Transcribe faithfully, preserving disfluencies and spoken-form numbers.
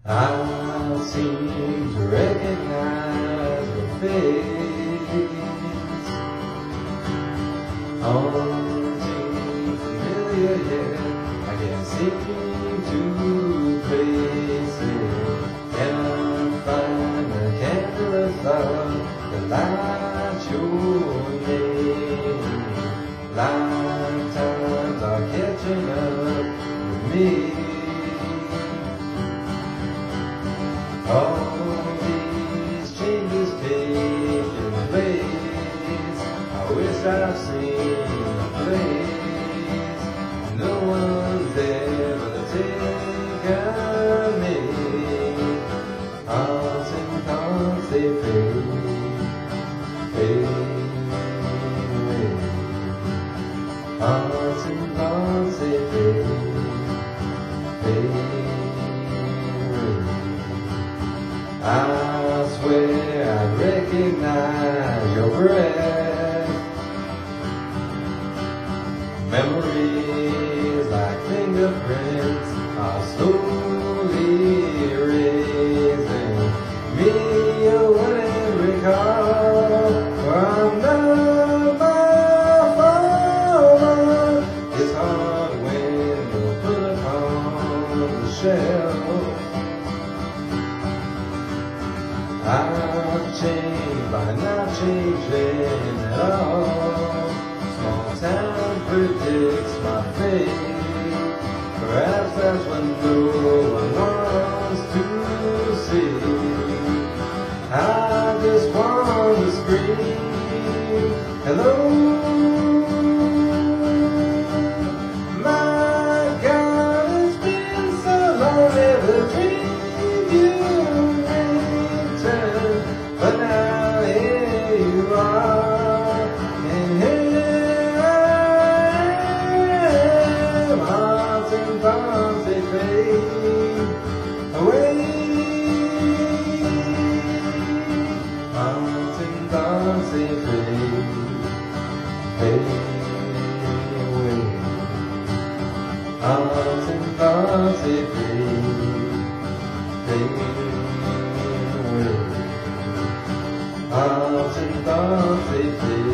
I seem to recognize your face, haunting familiar yet I can't seem to place it. Can I find a candle of love that lights your name? Lifetimes are catching up with me. All these changes taking place, I wish I'd seen a place no one's ever taken me. Hearts and thoughts, they fade, fade away. Hearts and thoughts, they fade, fade. I swear I recognize your breath. Memories like fingerprints are slowly erasing me away and recall. For I'm not my father. It's hard when you're put upon the shelf. I've changed by not changing at all. Small town predicts my fate. Perhaps that's what no one wants to see. I just want to scream, hello. My God, it's been so long, never dreamed you. But now here you are, and here I am. Hearts and thoughts, they fade away. Hearts and thoughts, they fade, fade away. Hearts and thoughts, they fade, fade away. Hearts and thoughts, they fade.